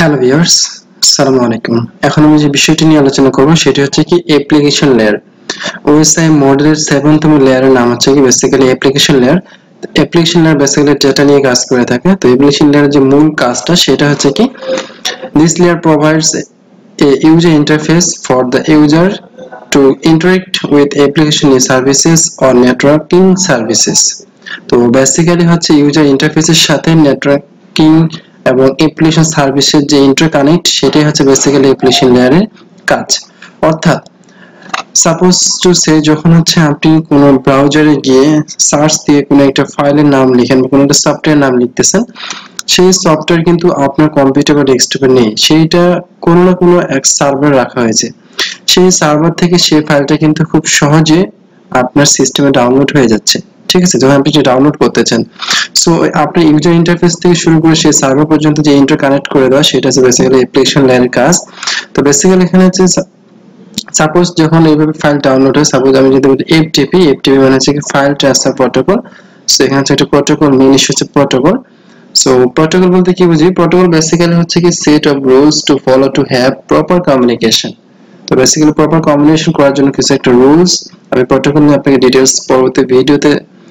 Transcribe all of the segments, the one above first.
Hello viewers, আসসালামু আলাইকুম। এখন আমি যে বিষয়টি নিয়ে আলোচনা করব সেটি হচ্ছে কি অ্যাপ্লিকেশন লেয়ার। ওএসআই মডেলের 7তম লেয়ারের নাম হচ্ছে কি basically application layer. Application layer basically data নিয়ে কাজ করে থাকে। তো অ্যাপ্লিকেশন লেয়ারের যে মূল কাজটা সেটা হচ্ছে কি this layer provides a user interface for the user to interact with application services or networking services. তো বেসিক্যালি হচ্ছে ইউজার ইন্টারফেসের সাথে নেটওয়ার্কিং এবং অ্যাপ্লিকেশন সার্ভিসের যে ইন্টারকানেক্ট সেটাই হচ্ছে বেসিক্যালি অ্যাপ্লিকেশন লেয়ারের কাজ। অর্থাৎ সাপোজ টু সে যখন হচ্ছে আপনি কোনো ব্রাউজারে গিয়ে সার্চ দিয়ে কোনো একটা ফাইলের নাম লিখেন বা কোনো একটা সফটওয়্যার নাম লিখতেছেন, সেই সফটওয়্যার কিন্তু আপনার কম্পিউটার বা ডেস্কটপে নেই, সেইটা কোনো না কোনো এক সার্ভার রাখা হয়েছে। সেই সার্ভার থেকে সেই ফাইলটা কিন্তু খুব সহজে আপনার সিস্টেমে ডাউনলোড হয়ে যাচ্ছে। ঠিক আছে, যখন আপনি ডাউনলোড করতে চান, সো আপনার ইউজার ইন্টারফেস থেকে শুরু করে সেই সার্ভার পর্যন্ত যে ইন্টারকানেক্ট করে দেওয়া সেটা হচ্ছে বেসিক্যালি অ্যাপ্লিকেশন লেয়ারের কাজ। তো বেসিক্যালি এখানে হচ্ছে সাপোজ যখন এইভাবে ফাইল ডাউনলোড হয়, সাপোজ আমি যদি বলি এফটিপি মানে হচ্ছে কি ফাইল ট্রান্সফার প্রটোকল। সো এখানে হচ্ছে একটা প্রটোকল, মেইন ইস্যু হচ্ছে প্রটোকল। সো প্রটোকল বলতে কি বুঝি? প্রটোকল বেসিক্যালি হচ্ছে কি set of rules to follow to have proper communication. তো বেসিক্যালি প্রপার কমিউনিকেশন করার জন্য কিছু একটা রুলস, আমি প্রটোকল নিয়ে আপনাকে ডিটেইলস পরবর্তী ভিডিওতে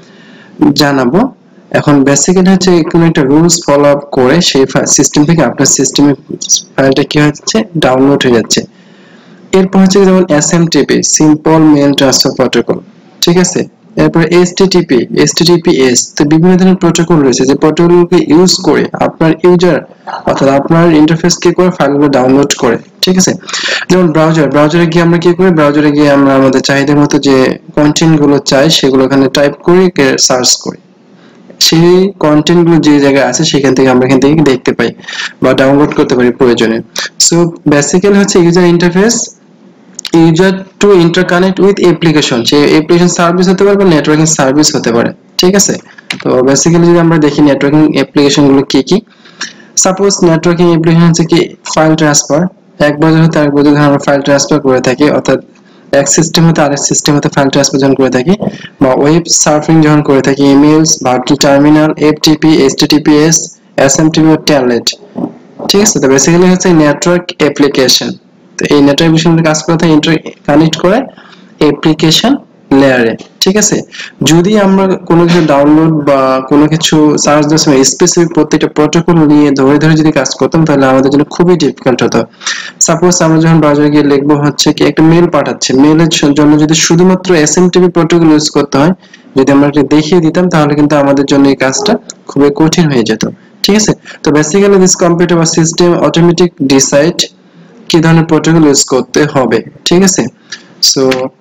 জানাবো। এখন বেসিক্যালি হচ্ছে কোনো একটা রুলস ফলো আপ করে সেই সিস্টেম থেকে আপনার সিস্টেমে ফাইলটা কি হচ্ছে ডাউনলোড হয়ে যাচ্ছে। এরপর হচ্ছে যেমন SMTP, simple mail transfer protocol. ঠিক আছে, এরপর এইচটিটিপিএস। তো বিভিন্ন ধরনের প্রটোকল রয়েছে যে প্রটোকলকে ইউজ করে আপনার ইউজার অর্থাৎ আপনার ইন্টারফেস কি করে ফাইলগুলো ডাউনলোড করে। ঠিক আছে, যেমন ব্রাউজারে গিয়ে আমরা কি করি, ব্রাউজারে গিয়ে আমরা আমাদের চাহিদা মতো যে কন্টেন্ট গুলো চাই সেগুলো এখানে টাইপ করে সার্চ করি, সেই কন্টেন্ট গুলো যে জায়গায় আছে সেখান থেকে আমরা এখান থেকে দেখতে পাই বা ডাউনলোড করতে পারি প্রয়োজনে। সো বেসিক্যালি হচ্ছে user interface, user to interconnect with application, say application service হতে পারে বা নেটওয়ার্কিং সার্ভিস হতে পারে। ঠিক আছে, তো বেসিক্যালি যদি আমরা দেখি নেটওয়ার্কিং অ্যাপ্লিকেশন গুলো কি কি, সাপোজ নেটওয়ার্কিং অ্যাপ্লিকেশন হচ্ছে কি ফাইল ট্রান্সফার, এক ব্রাউজার হতে আরেক ব্রাউজারে আমরা ফাইল ট্রান্সফার করে থাকি, অর্থাৎ এক সিস্টেম হতে আরেক সিস্টেম হতে ফাইল ট্রান্সফার যখন করে থাকি বা ওয়েব সার্ফিং যখন করে থাকি, emails, virtual terminal, FTP, HTTPS, SMTP ও টেলনেট। ঠিক আছে, তো বেসিক্যালি হচ্ছে নেটওয়ার্ক অ্যাপ্লিকেশন। তো এই নেটওয়ার্ক অ্যাপ্লিকেশনের কাজ করতে কানেক্ট করে অ্যাপ্লিকেশন লেয়ারে। ঠিক আছে, যদি আমরা কোনো কিছু ডাউনলোড বা কোনো কিছু সার্চ দেওয়ার সময় স্পেসিফিক প্রত্যেকটা প্রোটোকল নিয়ে ধরে ধরে যদি কাজ করতাম তাহলে আমাদের জন্য খুবই ডিফিকাল্ট হতো। সাপোজ আমরা যখন ব্রাউজারে গিয়ে লিখবো হচ্ছে কি একটা মেল পাঠাচ্ছে, মেলের জন্য যদি শুধুমাত্র এসএমটিপি প্রোটোকল ইউজ করতে হয়, যদি আমরা এটা দেখিয়ে দিতাম তাহলে কিন্তু আমাদের জন্য এই কাজটা খুবই কঠিন হয়ে যেত। ঠিক আছে, তো বেসিক্যালি দিস কম্পিউটার বা সিস্টেম অটোমেটিক ডিসাইড কি ধরনের প্রোটোকল ইউজ করতে হবে। ঠিক আছে, সো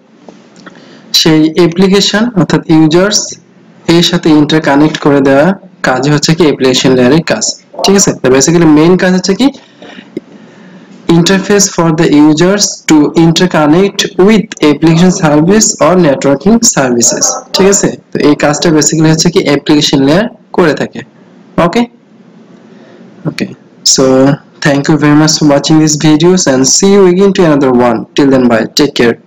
সেই অ্যাপ্লিকেশন অর্থাৎ ইউজার্স এর সাথে ইন্টারকানেক্ট করে দেওয়া কাজ হচ্ছে কি অ্যাপ্লিকেশন লেয়ারের কাজ। ঠিক আছে, তো বেসিক্যালি মেইন কাজ হচ্ছে কি interface for the users to interconnect with application service or networking services. ঠিক আছে, তো এই কাজটা বেসিক্যালি হচ্ছে কি অ্যাপ্লিকেশন লেয়ার করে থাকে। Okay, so thank you very much for watching these videos and see you again to another one. Till then, bye, take care.